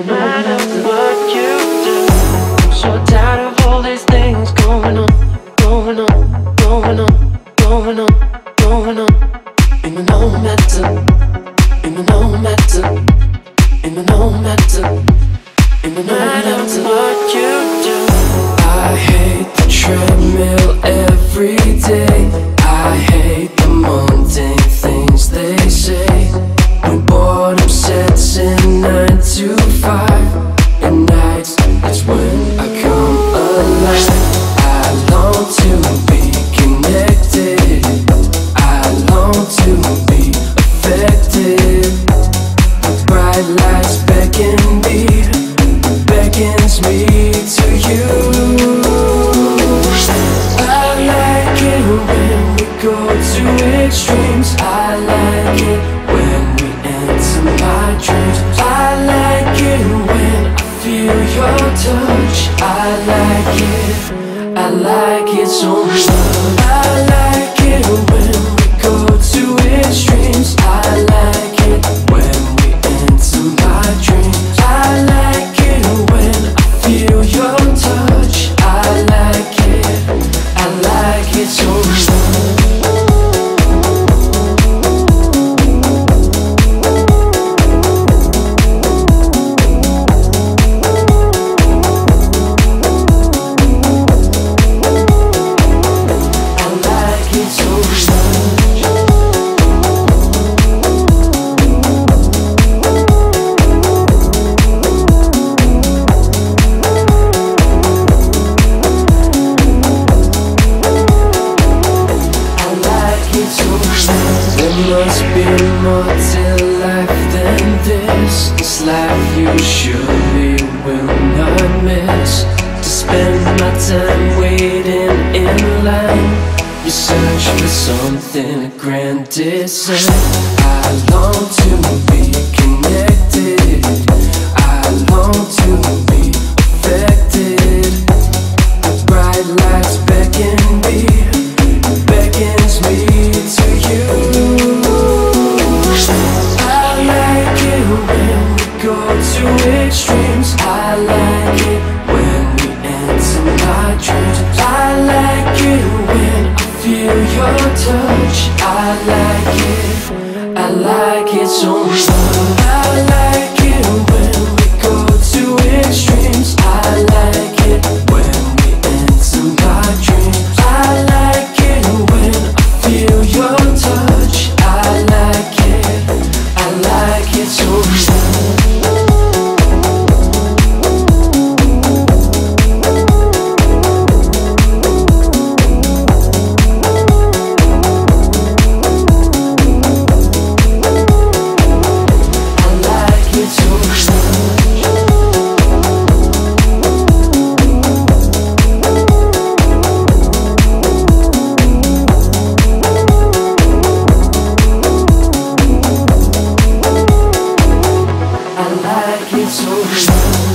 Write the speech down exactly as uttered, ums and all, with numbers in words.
matter what you do. I'm so tired of all these things going on, going on, going on, going on, going on. In my no matter, in my no matter, in my no matter, in my no matter what you do. I hate the treadmill every day. I hate the mundane things they say. When boredom sets in nine to five, at night is when I come alive. I long to be connected. I long to be affected. Bright lights beckon me, beckons me to you. I like it when we go to extremes. I like it when we enter my dreams. I like it when I feel your touch. I like it, I like it so much. I like it when we go to extremes. I like it when we enter my dreams. I like it when I feel your touch. I like it, I like it so much. There must be more to life than this. This life you surely will not miss. To spend my time waiting in line, you search for something grand design. I long to be connected. I long to be affected. Bright lights beckon me, beckons me to you. I like it when we go to extremes. I like it when we enter my dreams. I like it when I feel your touch. I like it, I like it so much. I like it when we go to extremes. I like it when we enter my dreams. I like it when I feel your touch. I like it, I like it so much. I like it so much.